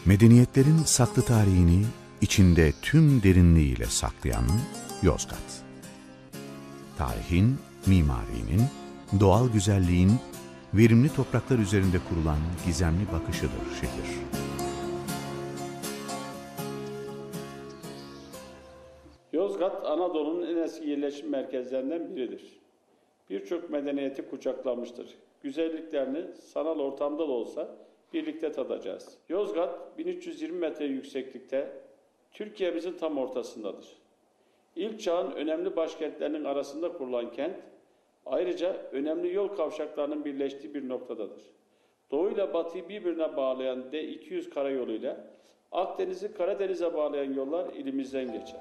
Medeniyetlerin saklı tarihini içinde tüm derinliğiyle saklayan Yozgat. Tarihin, mimarinin, doğal güzelliğin, verimli topraklar üzerinde kurulan gizemli bakışıdır şehir. Yozgat, Anadolu'nun en eski yerleşim merkezlerinden biridir. Birçok medeniyeti kucaklamıştır. Güzelliklerini sanal ortamda da olsa birlikte tadacağız. Yozgat, 1320 metre yükseklikte, Türkiye'mizin tam ortasındadır. İlk çağın önemli başkentlerinin arasında kurulan kent, ayrıca önemli yol kavşaklarının birleştiği bir noktadadır. Doğu ile batıyı birbirine bağlayan D200 karayoluyla Akdeniz'i Karadeniz'e bağlayan yollar ilimizden geçer.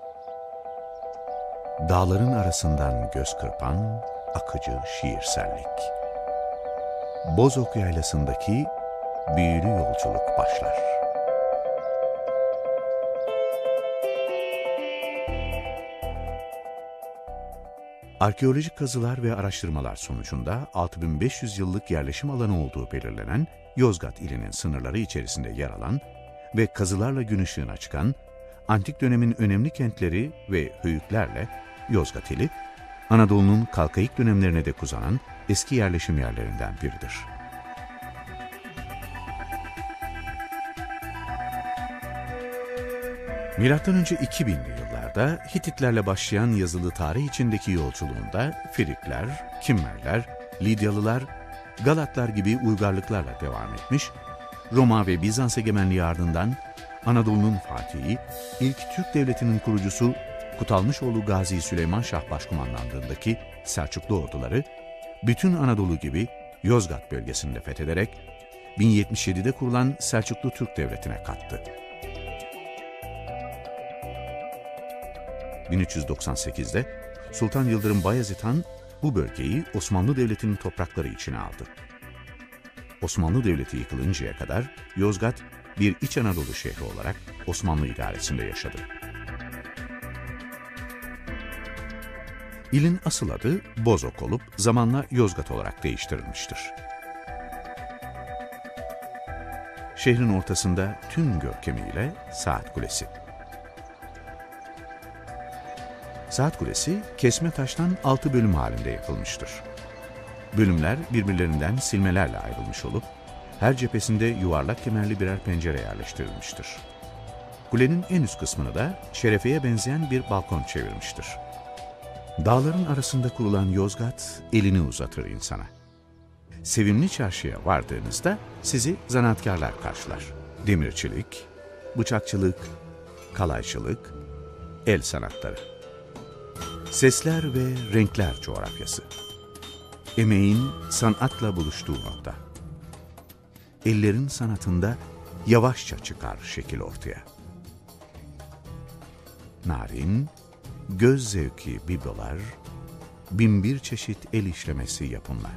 Dağların arasından göz kırpan akıcı şiirsellik. Bozok Yaylası'ndaki büyülü yolculuk başlar. Arkeolojik kazılar ve araştırmalar sonucunda 6500 yıllık yerleşim alanı olduğu belirlenen Yozgat ilinin sınırları içerisinde yer alan ve kazılarla gün ışığına çıkan antik dönemin önemli kentleri ve höyüklerle Yozgat ili, Anadolu'nun kalkayık dönemlerine dek uzanan eski yerleşim yerlerinden biridir. Milattan önce 2000'li yıllarda Hititlerle başlayan yazılı tarih içindeki yolculuğunda Frikler, Kimmerler, Lidyalılar, Galatlar gibi uygarlıklarla devam etmiş, Roma ve Bizans egemenliği ardından Anadolu'nun fatihi, ilk Türk devletinin kurucusu Kutalmışoğlu Gazi Süleyman Şah başkumanlandığındaki Selçuklu orduları, bütün Anadolu gibi Yozgat bölgesini de fethederek 1077'de kurulan Selçuklu Türk Devleti'ne kattı. 1398'de Sultan Yıldırım Bayezid Han bu bölgeyi Osmanlı Devleti'nin toprakları içine aldı. Osmanlı Devleti yıkılıncaya kadar Yozgat bir İç Anadolu şehri olarak Osmanlı idaresinde yaşadı. İlin asıl adı Bozok olup zamanla Yozgat olarak değiştirilmiştir. Şehrin ortasında tüm görkemiyle Saat Kulesi. Saat Kulesi kesme taştan 6 bölüm halinde yapılmıştır. Bölümler birbirlerinden silmelerle ayrılmış olup her cephesinde yuvarlak kemerli birer pencere yerleştirilmiştir. Kulenin en üst kısmını da şerefeye benzeyen bir balkon çevirmiştir. Dağların arasında kurulan Yozgat elini uzatır insana. Sevimli Çarşı'ya vardığınızda sizi zanaatkarlar karşılar. Demirçilik, bıçakçılık, kalaycılık, el sanatları. Sesler ve renkler coğrafyası. Emeğin sanatla buluştuğu nokta. Ellerin sanatında yavaşça çıkar şekil ortaya. Narin, göz zevki biblolar, binbir çeşit el işlemesi yapımlar.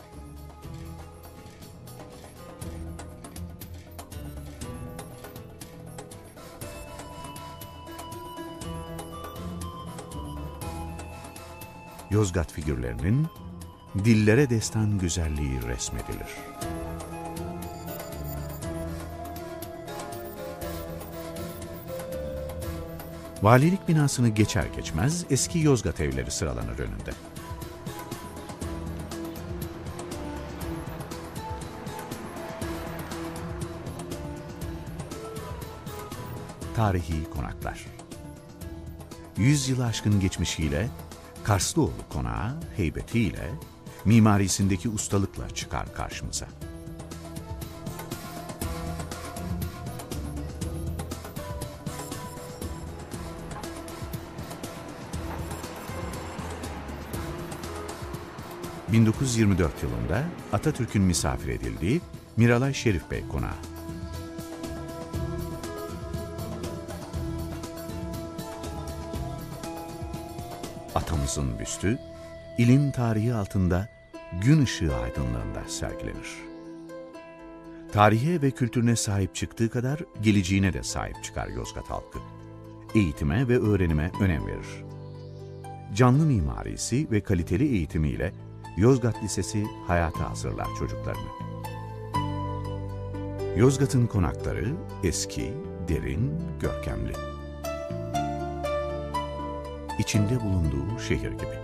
Yozgat figürlerinin dillere destan güzelliği resmedilir. Valilik binasını geçer geçmez eski Yozgat evleri sıralanır önünde. Tarihi konaklar. 100 yılı aşkın geçmişiyle Karslıoğlu konağı heybetiyle, mimarisindeki ustalıkla çıkar karşımıza. ...1924 yılında Atatürk'ün misafir edildiği Miralay Şerif Bey konağı. Atamızın büstü, ilin tarihi altında gün ışığı aydınlığında sergilenir. Tarihe ve kültürüne sahip çıktığı kadar geleceğine de sahip çıkar Yozgat halkı. Eğitime ve öğrenime önem verir. Canlı mimarisi ve kaliteli eğitimiyle Yozgat Lisesi hayata hazırlar çocuklarını. Yozgat'ın konakları eski, derin, görkemli. İçinde bulunduğu şehir gibi.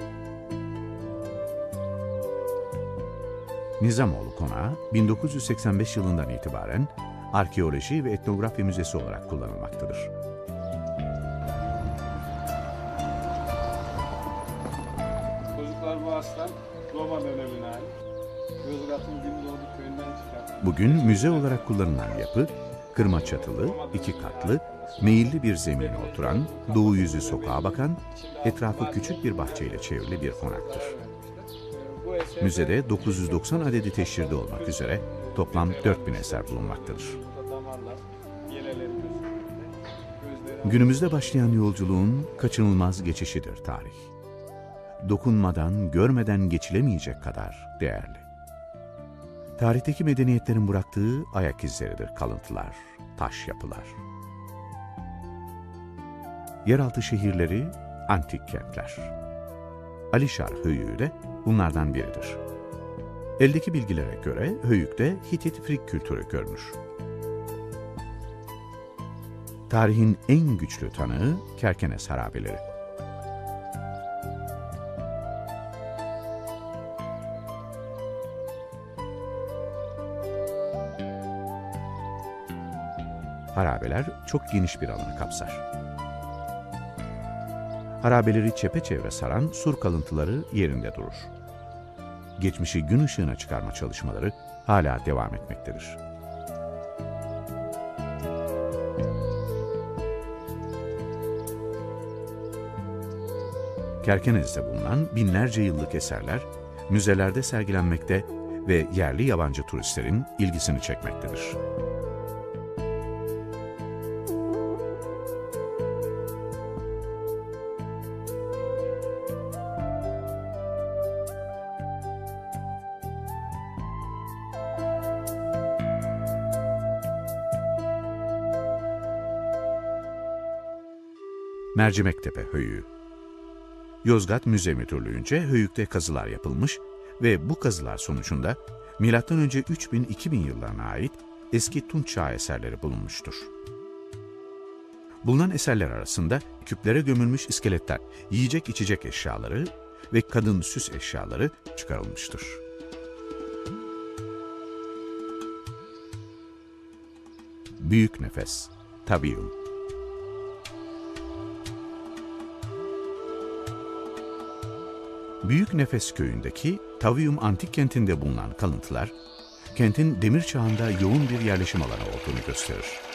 Nizamoğlu Konağı 1985 yılından itibaren arkeoloji ve etnografi müzesi olarak kullanılmaktadır. Çocuklar bu aslan Roma dönemine ait. Yozgat'ın Gündoğdu köyünden çıkan. Bugün müze olarak kullanılan yapı, kırma çatılı, 2 katlı, meyilli bir zemine oturan, doğu yüzü sokağa bakan, etrafı küçük bir bahçeyle çevrili bir konaktır. Müzede 990 adedi teşhirde olmak üzere toplam 4000 eser bulunmaktadır. Günümüzde başlayan yolculuğun kaçınılmaz geçişidir tarih. Dokunmadan, görmeden geçilemeyecek kadar değerli. Tarihteki medeniyetlerin bıraktığı ayak izleridir kalıntılar, taş yapılar. Yeraltı şehirleri, antik kentler. Alişar Höyüğü de bunlardan biridir. Eldeki bilgilere göre Höyük'te Hitit-Frig kültürü görünür. Tarihin en güçlü tanığı Kerkenes harabeleri. Harabeler çok geniş bir alanı kapsar. Harabeleri çepeçevre saran sur kalıntıları yerinde durur. Geçmişi gün ışığına çıkarma çalışmaları hala devam etmektedir. Kerkenes'te bulunan binlerce yıllık eserler müzelerde sergilenmekte ve yerli yabancı turistlerin ilgisini çekmektedir. Mercimektepe Höyüğü. Yozgat Müze Müdürlüğü'nce Höyük'te kazılar yapılmış ve bu kazılar sonucunda M.Ö. 3000-2000 yıllarına ait eski Tunç Çağı eserleri bulunmuştur. Bulunan eserler arasında küplere gömülmüş iskeletler, yiyecek içecek eşyaları ve kadın süs eşyaları çıkarılmıştır. Büyük Nefes, Tabium. Büyük Nefes köyündeki Tavium antik kentinde bulunan kalıntılar, kentin demir çağında yoğun bir yerleşim alanı olduğunu gösterir.